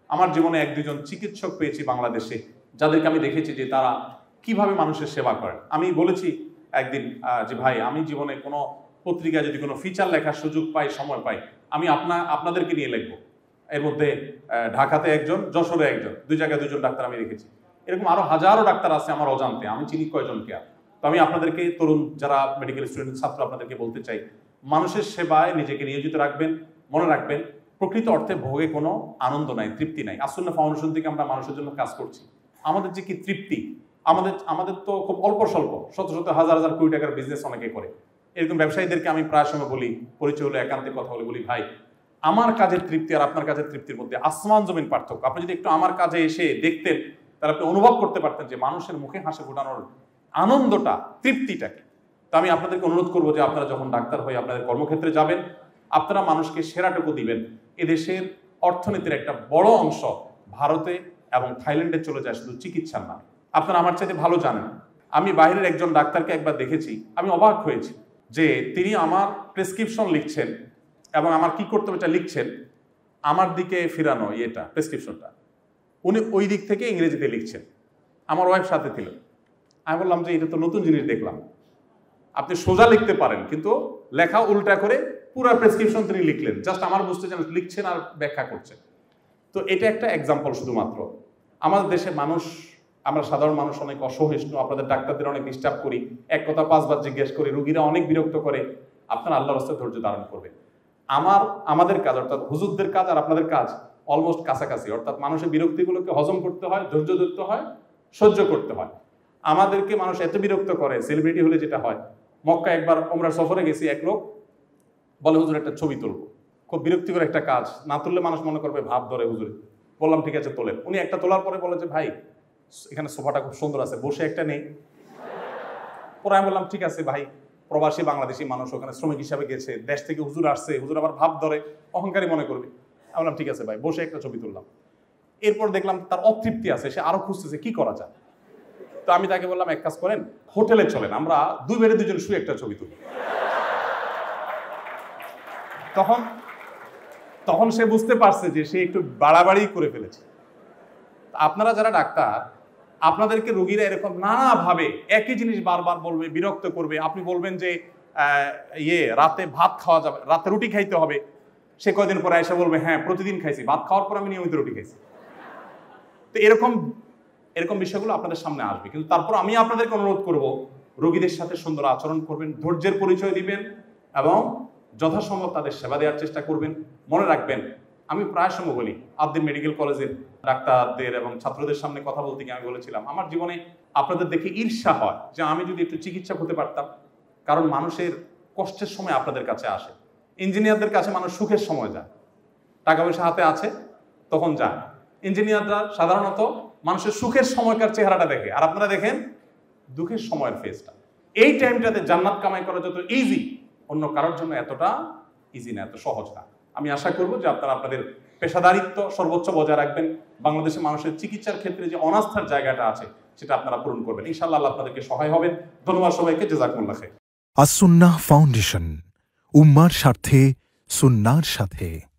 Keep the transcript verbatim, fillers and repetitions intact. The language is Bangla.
আমার জীবনে এক দুজন চিকিৎসক পেয়েছি বাংলাদেশে, যাদেরকে আমি দেখেছি যে তারা কিভাবে মানুষের সেবা করেন। আমি বলেছি একদিন যে ভাই, আমি জীবনে কোনো পত্রিকায় যদি কোনো ফিচার লেখার সুযোগ পাই, সময় পাই, আমি আপনা আপনাদেরকে নিয়ে লিখবো। এর মধ্যে ঢাকাতে একজন, যশোরে একজন, দুই জায়গায় দুজন ডাক্তার আমি রেখেছি। এরকম আরো হাজারো ডাক্তার আছে আমার অজান্তে, আমি চিনি কয়জনকে। তো আমি আপনাদেরকে, তরুণ যারা মেডিকেল স্টুডেন্ট ছাত্র, আপনাদেরকে বলতে চাই, মানুষের সেবায় নিজেকে নিয়োজিত রাখবেন। মনে রাখবেন, প্রকৃত অর্থে ভোগে কোনো আনন্দ নাই, তৃপ্তি নাই। আসুন্নাহ ফাউন্ডেশন থেকে আমরা মানুষের জন্য কাজ করছি, আমাদের যে কি তৃপ্তি, আমাদের আমাদের তো খুব অল্প স্বল্প, শত শত হাজার হাজার কোটি টাকার বিজনেস অনেকে করে। এরকম ব্যবসায়ীদেরকে আমি প্রায় সময় বলি, পরিচয় হলে একান্তে কথা বলে বলি, ভাই আমার কাজের তৃপ্তি আর আপনার কাজের তৃপ্তির মধ্যে আসমান জমিন পার্থক্য। আপনি যদি একটু আমার কাজে এসে দেখতেন, তাহলে আপনি অনুভব করতে পারতেন যে মানুষের মুখে হাসি ফোটানোর আনন্দটা, তৃপ্তিটা কি। তো আমি আপনাদেরকে অনুরোধ করবো যে আপনারা যখন ডাক্তার হয়ে আপনাদের কর্মক্ষেত্রে যাবেন, আপনারা মানুষকে সেরাটুকু দিবেন। এদেশের অর্থনীতির একটা বড় অংশ ভারতে এবং থাইল্যান্ডে চলে যায় শুধু চিকিৎসার নামে। আপনারা আমার চাইতে ভালো জানেন, আমি বাইরের একজন ডাক্তারকে একবার দেখেছি, আমি অবাক হয়েছি যে তিনি আমার প্রেসক্রিপশন লিখছেন এবং আমার কি করতে হবে এটা লিখছেন, আমার দিকে ফিরানো ইয়েটা, প্রেসক্রিপশনটা উনি ওই দিক থেকে ইংরেজিতে লিখছেন। আমার ওয়াইফ সাথে ছিল। আমি বললাম যে এটা তো নতুন জিনিস দেখলাম, আপনি সোজা লিখতে পারেন, কিন্তু লেখা উল্টা করে পুরো প্রেসক্রিপশন তিনি লিখলেন, জাস্ট আমার বুঝতে চান লিখছেন আর ব্যাখ্যা করছেন। তো এটা একটা এক্সাম্পল শুধুমাত্র। আমাদের দেশে মানুষ, আমরা সাধারণ মানুষ অনেক অসহিষ্ণু, আপনাদের ডাক্তারদের অনেক ডিস্টার্ব করি, এক কথা পাঁচবার জিজ্ঞেস করি, রুগীরা অনেক বিরক্ত করে। আপনারা আল্লাহর রাস্তায় ধৈর্য ধারণ করবেন। আমার আমাদের কাজ, অর্থাৎ হুজুরদের কাজ আর আপনাদের কাজ অলমোস্ট কাছাকাছি, অর্থাৎ মানুষের বিরক্তিগুলোকে হজম করতে হয়, ধৈর্য ধরতে হয়, সহ্য করতে হয়। আমাদেরকে মানুষ এত বিরক্ত করে, সেলিব্রিটি হলে যেটা হয়, মক্কা একবার আমরা সফরে গেছি, এক লোক বলে হুজুর একটা ছবি তুলবো, খুব বিরক্তিকর একটা কাজ, না তুললে মানুষ মনে করবে ভাব ধরে হুজুরে। বললাম ঠিক আছে তোলেন। উনি একটা তোলার পরে বলে যে ভাই এখানে সোফাটা খুব সুন্দর আছে, বসে একটা নেই। পরে আমি বললাম ঠিক আছে ভাই, প্রবাসী বাংলাদেশি মানুষ, ওখানে শ্রমিক হিসাবে গেছে, দেশ থেকে হুজুর আসছে, হুজুর আবার ভাব ধরে, অহংকারী মনে করবে। আমি বললাম ঠিক আছে ভাই, বসে একটা ছবি তুললাম। এরপর দেখলাম তার অতৃপ্তি আছে, সে আরো খুঁজতেছে কি করা যায়। তো আমি তাকে বললাম এক কাজ করেন, হোটেলে চলেন, আমরা দুই বেড়ে দুজন শুয়ে একটা ছবি তুলি। তখন তখন সে বুঝতে পারছে যে সে একটু বাড়াবাড়ি করে ফেলেছে। আপনারা যারা ডাক্তার, আপনাদেরকে রোগীরা এরকম নানাভাবে একই জিনিস বারবার বলবে, বিরক্ত করবে। আপনি বলবেন যে ইয়ে রাতে ভাত খাওয়া যাবে, রাতে রুটি খাইতে হবে, সে কয়দিন পরে এসে বলবে হ্যাঁ প্রতিদিন খাইছি, ভাত খাওয়ার পর আমি নিয়মিত রুটি খাইছি। তো এরকম এরকম বিষয়গুলো আপনাদের সামনে আসবে। কিন্তু তারপর আমি আপনাদেরকে অনুরোধ করব, রোগীদের সাথে সুন্দর আচরণ করবেন, ধৈর্যের পরিচয় দিবেন এবং যথাসম্ভব তাদের সেবা দেওয়ার চেষ্টা করবেন। মনে রাখবেন, আমি প্রায় সময় বলি, আদ্দিন মেডিকেল কলেজের ডাক্তারদের এবং ছাত্রদের সামনে কথা বলতে গিয়ে আমি বলেছিলাম, আমার জীবনে আপনাদের দেখে ঈর্ষা হয় যে আমি যদি একটু চিকিৎসক হতে পারতাম। কারণ মানুষের কষ্টের সময় আপনাদের কাছে আসে, ইঞ্জিনিয়ারদের কাছে মানুষ সুখের সময় যায়, টাকা পয়সা হাতে আছে তখন যায়। ইঞ্জিনিয়াররা সাধারণত মানুষের সুখের সময়কার চেহারাটা দেখে, আর আপনারা দেখেন দুঃখের সময়ের ফেসটা। এই টাইমটাতে জান্নাত কামাই করা যত ইজি, অন্য কারোর জন্য এতটা ইজি না, এত সহজ না। আমি আশা করব যে আপনারা আপনাদের পেশাদারিত্ব সর্বোচ্চ বজায় রাখবেন, বাংলাদেশের মানুষের চিকিৎসার ক্ষেত্রে যে অনাস্থার জায়গাটা আছে সেটা আপনারা পূরণ করবেন। ইনশাআল্লাহ আল্লাহ আপনাদেরকে সহায় হবেন। ধন্যবাদ সবাইকে, জাযাকুমুল্লাহ খাইর। আস-সুন্নাহ ফাউন্ডেশন, উম্মার স্বার্থে সুন্নাহর সাথে।